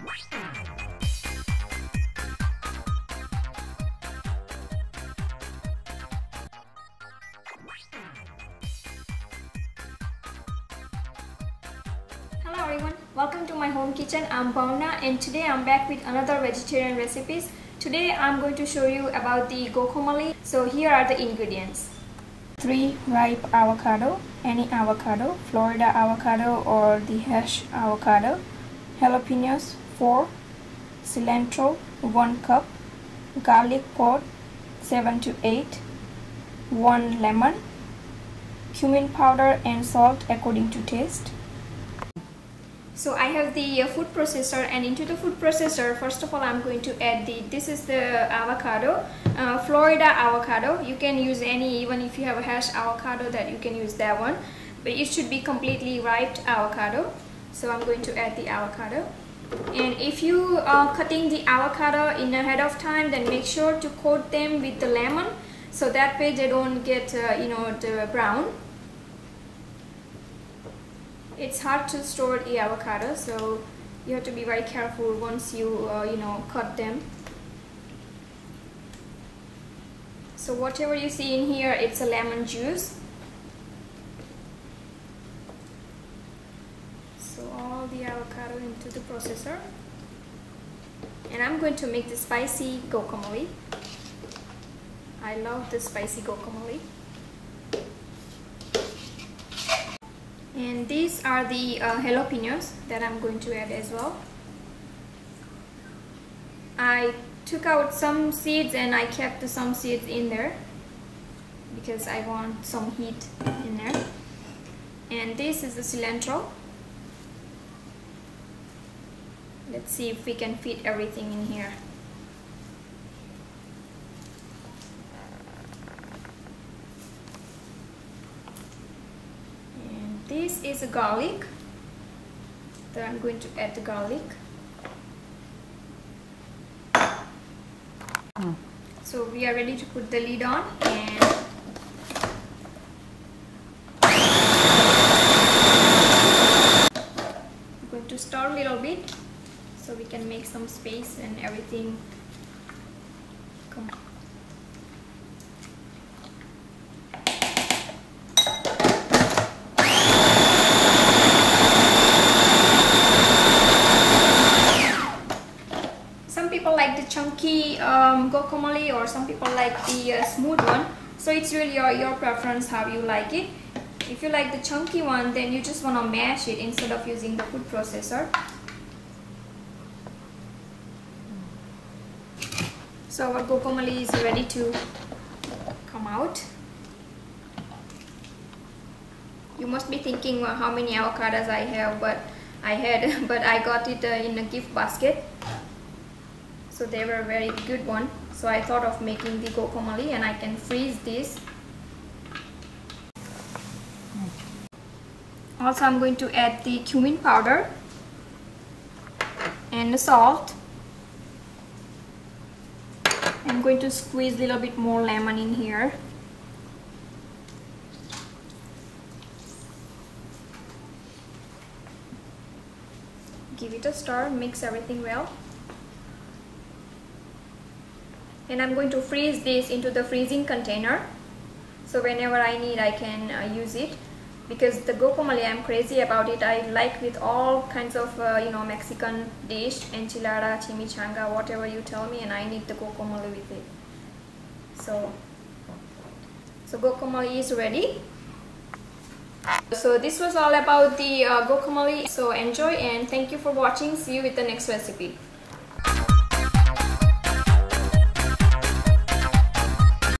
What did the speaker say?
Hello everyone, welcome to my home kitchen. I'm Bhavna and today I'm back with another vegetarian recipes. Today I'm going to show you about the guacamole. So here are the ingredients. 3 ripe avocado, any avocado, Florida avocado or the hash avocado, jalapenos 4, cilantro 1 cup, garlic pod 7 to 8, 1 lemon, cumin powder and salt according to taste. So I have the food processor, and into the food processor, first of all I'm going to add this is the avocado, Florida avocado. You can use any, even if you have a hash avocado, that you can use that one, but it should be completely ripe avocado. So I'm going to add the avocado, and if you are cutting the avocado in ahead of time, then make sure to coat them with the lemon, so that way they don't get the brown. It's hard to store the avocado, so you have to be very careful once you cut them. So whatever you see in here, it's a lemon juice. So all the avocado into the processor, and I'm going to make the spicy guacamole. I love the spicy guacamole. And these are the jalapenos that I'm going to add as well. I took out some seeds and I kept some seeds in there because I want some heat in there. And this is the cilantro. Let's see if we can fit everything in here. This is a garlic, that I'm going to add the garlic. So we are ready to put the lid on, and I'm going to stir a little bit so we can make some space and everything come. Like the chunky guacamole, or some people like the smooth one, so it's really your preference how you like it. If you like the chunky one, then you just want to mash it instead of using the food processor. So our guacamole is ready to come out. You must be thinking, well, how many avocados I have, but I got it in a gift basket. So they were a very good one. So I thought of making the guacamole, and I can freeze this. Also I'm going to add the cumin powder and the salt. I'm going to squeeze a little bit more lemon in here. Give it a stir, mix everything well. And I'm going to freeze this into the freezing container, so whenever I need I can use it, because the guacamole, I'm crazy about it. I like with all kinds of Mexican dish, enchilada, chimichanga, whatever you tell me, and I need the guacamole with it. So guacamole is ready. So this was all about the guacamole. So enjoy, and thank you for watching. See you with the next recipe.